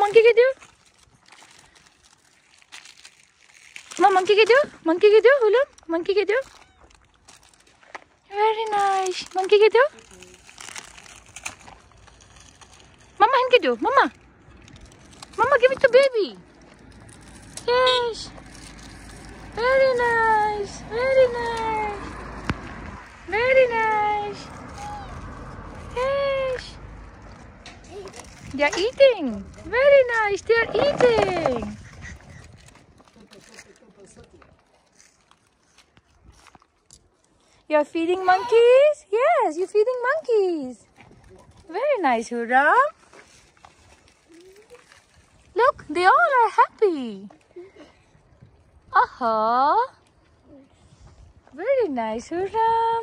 monkey get you? Mom, monkey get you? Monkey get you? Hulum, monkey get you? Very nice. Monkey get you? Mama, hand get you? Mama. Mama, give it to baby. Yes. Very nice. Very nice. Very nice. Yes. They are eating. Very nice. They are eating. You are feeding monkeys? Yes, you're feeding monkeys. Very nice, Huram. Look, they all are happy. Aha. Very nice, Huram.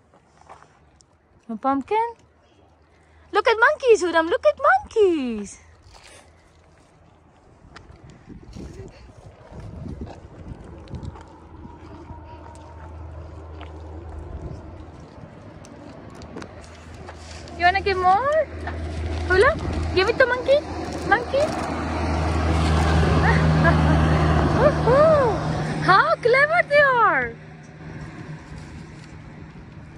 A pumpkin. Look at monkeys, Huram. Look at monkeys. You wanna give more? Hula? Give it to monkey? Monkey? How clever they